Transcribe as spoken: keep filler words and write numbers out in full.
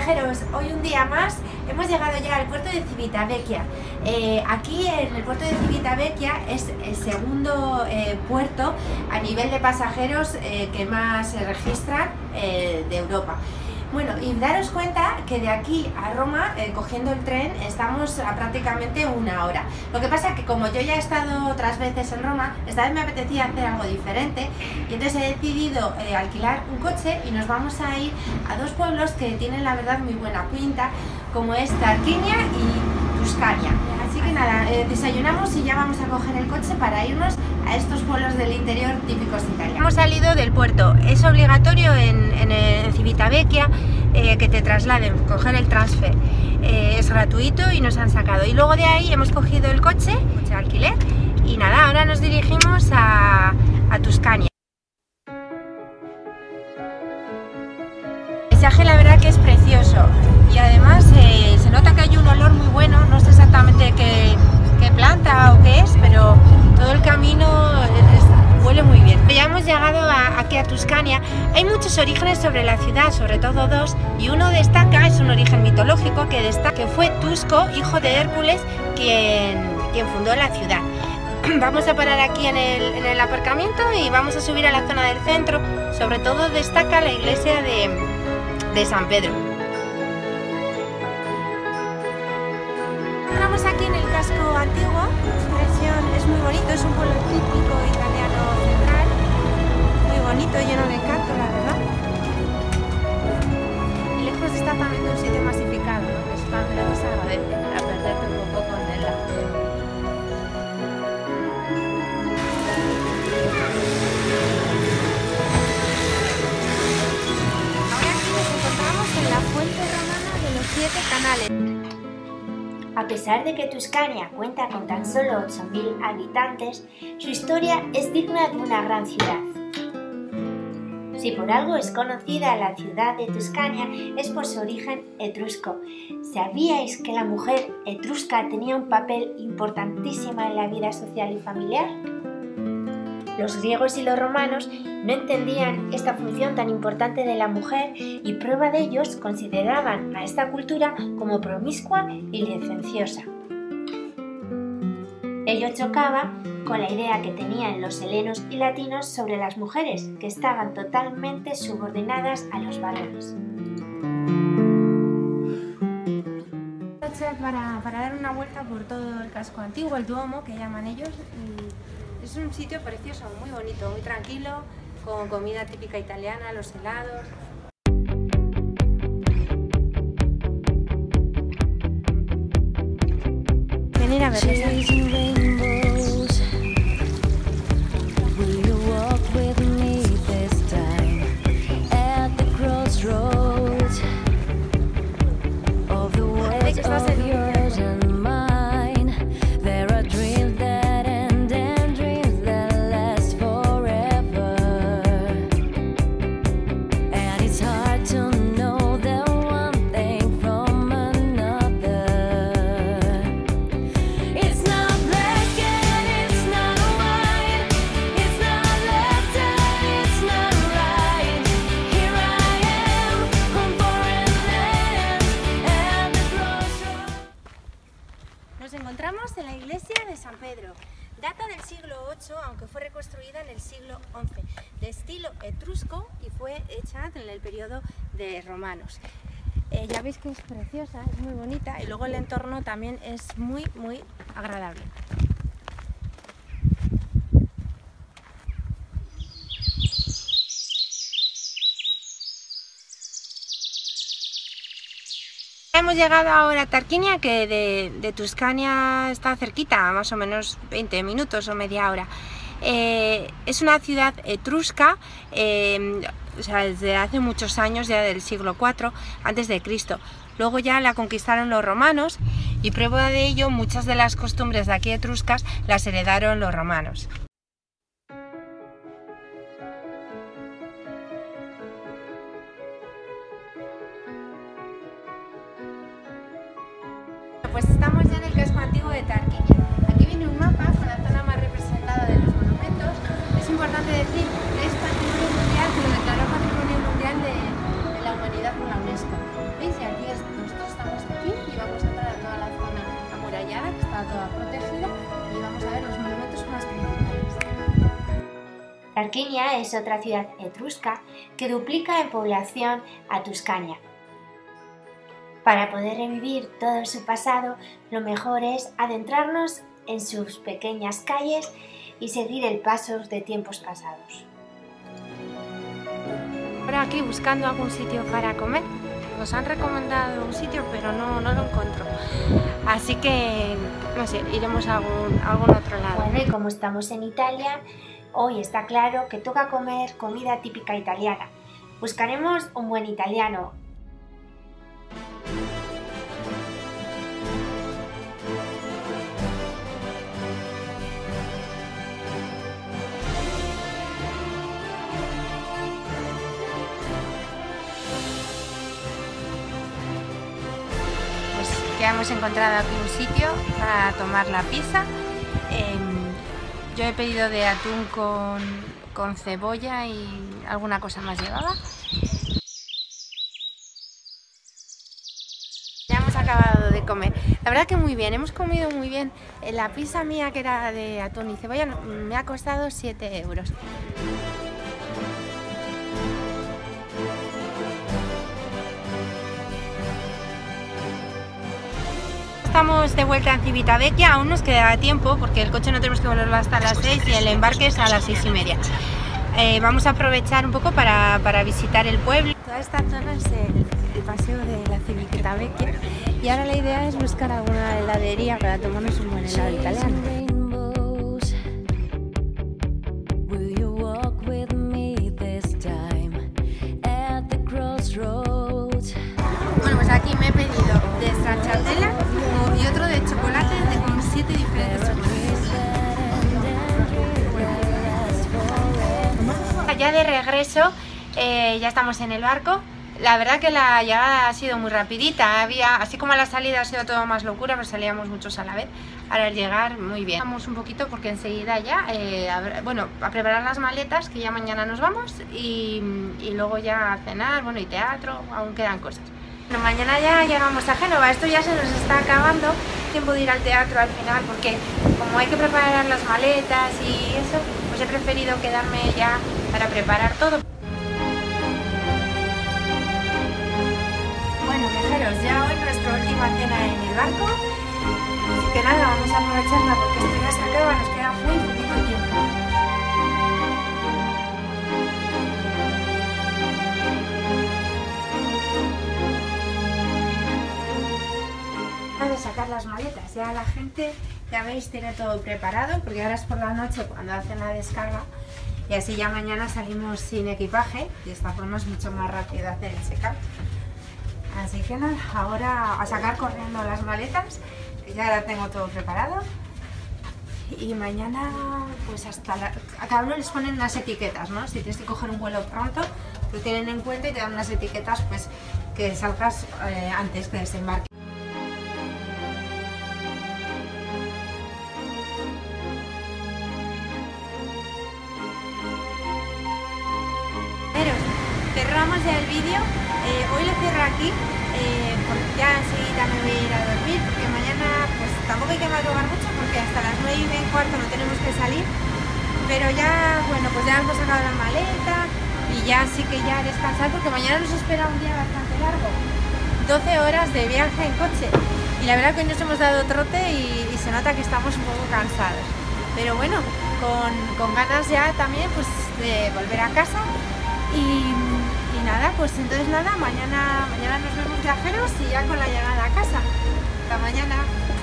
viajeros, hoy un día más hemos llegado ya al puerto de Civitavecchia. Eh, aquí en el puerto de Civitavecchia es el segundo eh, puerto a nivel de pasajeros eh, que más se registran eh, de Europa. Bueno, y daros cuenta que de aquí a Roma, eh, cogiendo el tren, estamos a prácticamente una hora. Lo que pasa es que como yo ya he estado otras veces en Roma, esta vez me apetecía hacer algo diferente y entonces he decidido eh, alquilar un coche y nos vamos a ir a dos pueblos que tienen la verdad muy buena pinta, como es Tarquinia y Tuscania. Así que nada, eh, desayunamos y ya vamos a coger el coche para irnos a estos pueblos del interior típicos italianos. Hemos salido del puerto, es obligatorio en, en, en Civitavecchia eh, que te trasladen, coger el transfer, eh, es gratuito y nos han sacado. Y luego de ahí hemos cogido el coche, coche alquiler, y nada, ahora nos dirigimos a, a Tuscania. El paisaje la verdad que es precioso y además eh, se nota que hay un olor muy bueno, no sé exactamente qué, qué planta o qué es, pero todo el camino es, huele muy bien. Ya hemos llegado a, aquí a Tuscania. Hay muchos orígenes sobre la ciudad, sobre todo dos, y uno destaca, es un origen mitológico que destaca que fue Tusco, hijo de Hércules, quien, quien fundó la ciudad. Vamos a parar aquí en el, en el aparcamiento y vamos a subir a la zona del centro. Sobre todo destaca la iglesia de, de San Pedro. Entramos aquí en el casco antiguo, es muy bonito, es un pueblo típico italiano central, muy bonito, lleno de encanto, la verdad. Y lejos está también de un sitio masificado, ¿no? Que eso también lo se agradece para perderte un poco en el lago. Ahora aquí nos encontramos en la fuente romana de los siete canales. A pesar de que Tuscania cuenta con tan solo ocho mil habitantes, su historia es digna de una gran ciudad. Si por algo es conocida la ciudad de Tuscania es por su origen etrusco. ¿Sabíais que la mujer etrusca tenía un papel importantísimo en la vida social y familiar? Los griegos y los romanos no entendían esta función tan importante de la mujer y prueba de ellos consideraban a esta cultura como promiscua y licenciosa. Ello chocaba con la idea que tenían los helenos y latinos sobre las mujeres, que estaban totalmente subordinadas a los varones. Para, para dar una vuelta por todo el casco antiguo, el Duomo que llaman ellos. Y es un sitio precioso, muy bonito, muy tranquilo, con comida típica italiana, los helados. Venir a verlos. Nos encontramos en la iglesia de San Pedro. Data del siglo ocho, aunque fue reconstruida en el siglo once, de estilo etrusco y fue hecha en el periodo de romanos. Eh, ya veis que es preciosa, es muy bonita y luego el entorno también es muy, muy agradable. Hemos llegado ahora a Tarquinia, que de, de Tuscania está cerquita, más o menos veinte minutos o media hora. Eh, es una ciudad etrusca, eh, o sea, desde hace muchos años, ya del siglo cuatro antes de Cristo. Luego ya la conquistaron los romanos y prueba de ello, muchas de las costumbres de aquí etruscas las heredaron los romanos. Pues estamos ya en el casco antiguo de Tarquinia. Aquí viene un mapa con la zona más representada de los monumentos. Es importante decir que es patrimonio mundial, que lo declaró patrimonio mundial de, de la humanidad por la UNESCO. ¿Veis? Y aquí Tarquinia es otra ciudad etrusca que duplica en población a Tuscania. Para poder revivir todo su pasado, lo mejor es adentrarnos en sus pequeñas calles y seguir el paso de tiempos pasados. Ahora aquí buscando algún sitio para comer. Nos han recomendado un sitio, pero no, no lo encuentro. Así que, no sé, iremos a algún, a algún otro lado. Bueno, y como estamos en Italia, hoy está claro que toca comer comida típica italiana. Buscaremos un buen italiano. Ya hemos encontrado aquí un sitio para tomar la pizza. Eh, yo he pedido de atún con, con cebolla y alguna cosa más llevaba. Ya hemos acabado de comer. La verdad que muy bien, hemos comido muy bien. La pizza mía, que era de atún y cebolla, me ha costado siete euros. Estamos de vuelta en Civitavecchia, aún nos queda tiempo porque el coche no tenemos que volverlo hasta las seis y el embarque es a las seis y media. Eh, vamos a aprovechar un poco para, para visitar el pueblo. Toda esta zona es el, el paseo de la Civitavecchia y ahora la idea es buscar alguna heladería para tomarnos un buen helado italiano. Bueno, pues aquí me he pedido de stracciatella y otro de chocolate de con siete diferentes chocolates. Ya de regreso, eh, ya estamos en el barco. La verdad que la llegada ha sido muy rapidita. Había, así como a la salida ha sido todo más locura, pues salíamos muchos a la vez. Ahora al llegar, muy bien. Vamos un poquito porque enseguida ya, eh, a ver, bueno, a preparar las maletas, que ya mañana nos vamos, y, y luego ya a cenar, bueno, y teatro, aún quedan cosas. Bueno, mañana ya llegamos a Génova, esto ya se nos está acabando, tiempo de ir al teatro al final, porque como hay que preparar las maletas y eso, pues he preferido quedarme ya para preparar todo. Bueno, viajeros, ya hoy nuestra última cena en el barco, así que nada, vamos a aprovecharla porque esto ya se acaba, nos queda muy poquito tiempo. De sacar las maletas, ya la gente, ya veis, tiene todo preparado porque ahora es por la noche cuando hacen la descarga y así ya mañana salimos sin equipaje y de esta forma es mucho más rápido hacer el check-out. Así que nada, ahora a sacar corriendo las maletas, que ya la tengo todo preparado, y mañana pues hasta la, a cada uno les ponen unas etiquetas, ¿no? Si tienes que coger un vuelo pronto, lo tienen en cuenta y te dan unas etiquetas pues que salgas eh, antes que desembarque. Cerramos ya el vídeo, eh, hoy lo cierro aquí, eh, porque ya enseguida me voy a ir a dormir, porque mañana pues tampoco hay que madrugar mucho porque hasta las nueve y cuarto no tenemos que salir, pero ya, bueno, pues ya hemos sacado la maleta y ya sí que ya descansar porque mañana nos espera un día bastante largo, doce horas de viaje en coche y la verdad que hoy nos hemos dado trote y, y se nota que estamos un poco cansados, pero bueno, con, con ganas ya también pues de volver a casa. Y, y nada, pues entonces nada, mañana, mañana nos vemos viajeros y ya con la llegada a casa. Hasta mañana.